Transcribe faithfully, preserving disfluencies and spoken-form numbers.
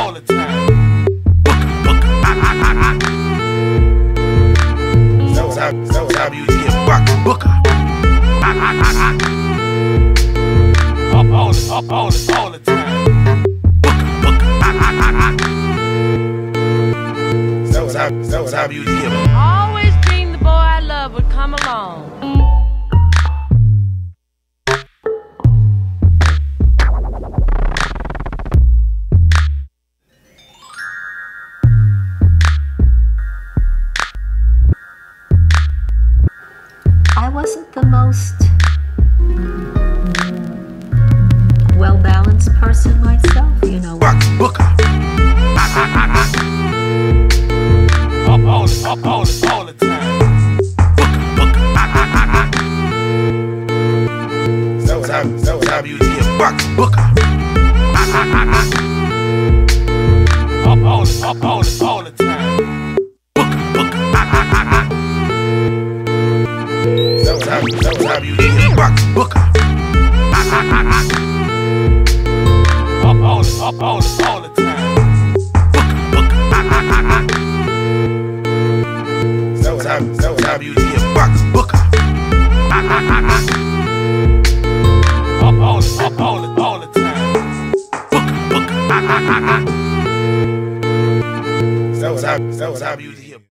all the time. So time, so time you hear Booker, Booker. All, all, all, all, all the time. So time, so time you hear. Always dreamed the boy I love would come along. I wasn't the most well-balanced person myself, you know. Booker. All, all, all, all, all the time. So time, so time you hear Booker. All, all, all, all, all the time. So time, so time you hear Booker. All, all, all, all, all the time. So time, so time you hear Booker. All, all, all, all, all the time. So time, so time you hear.